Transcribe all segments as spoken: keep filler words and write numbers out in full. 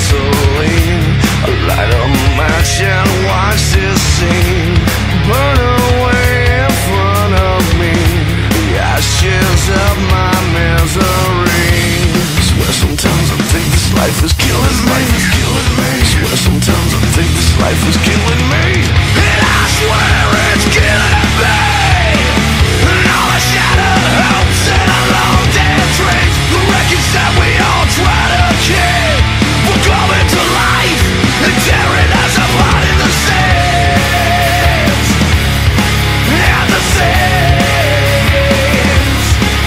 gasoline. I light a match and watch this scene burn away in front of me, the ashes of my misery. Swear sometimes I think this life is killing me. Swear sometimes I think this life is killing me. And I swear it's killing me. And all the shattered hopes and the long dead dreams, the wreckage that we all try to keep, will come into life and tearing us apart in the sands. And the sands.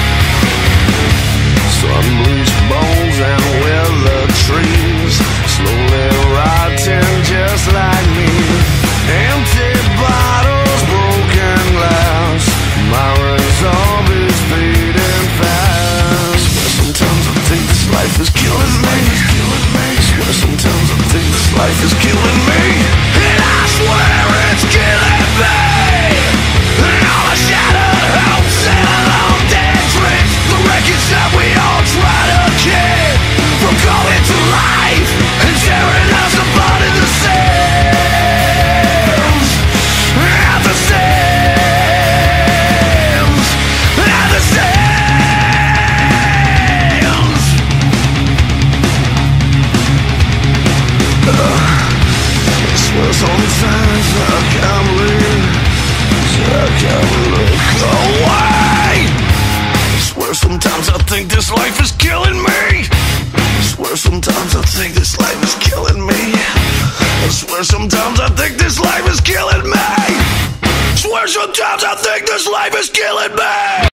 Sun-bleached bones and withered trees, slowly rotting just like me. Empty bottles, broken glass, my resolve is fading fast. Swear sometimes I think this life is killing me. Swear sometimes I think this life is killing me. And I swear it's killing me. And all the shattered hopes and the long dead dreams, the wreckage that we all try to keep, from coming to life and tearing us apart in the sands. At the sands. At the sands. uh, I swear sometimes I can't believe, I can't look away. I swear sometimes I think this life is killing me. I swear sometimes I think this life is killing me. I swear sometimes I think this life is killing me. I swear sometimes I think this life is killing me.